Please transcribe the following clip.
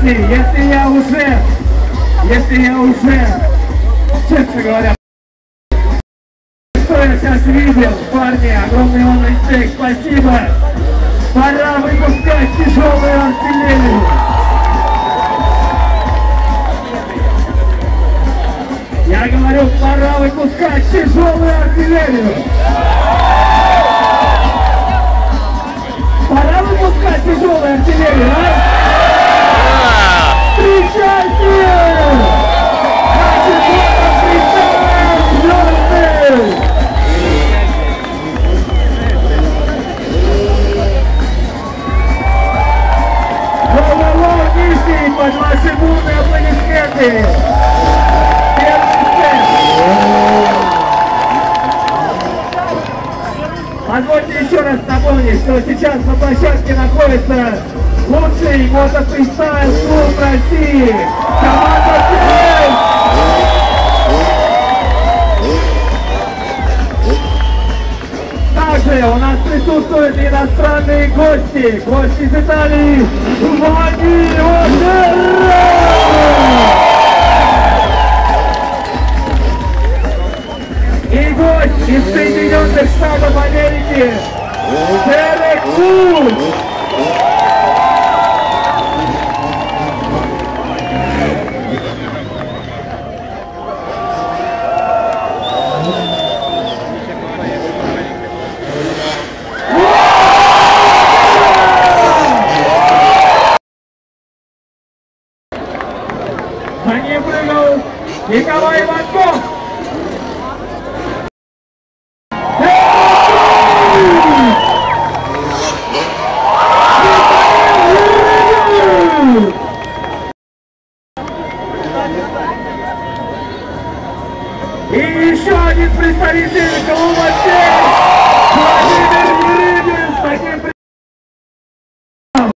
если я уже, честно говоря, что я сейчас видел, парни, огромный вам респект, спасибо. Пора выпускать тяжелую артиллерию. Я говорю, пора выпускать тяжелую артиллерию. Пора выпускать тяжелую артиллерию, а? Встречайте! Значит, вот встречаем звезды! Воу-воу-воу, низкий, под ваши бурные аплодисменты! Позвольте еще раз напомнить, что сейчас на площадке находится лучший мотофристайл-клуб России. Команда «Трэш». Также у нас присутствуют иностранные гости. Гости из Италии. И гость из Соединенных Штатов Америки, Дерек Вуд. За ним прыгал Николай Иванков. И еще один представитель клуба «Трэш» Владимир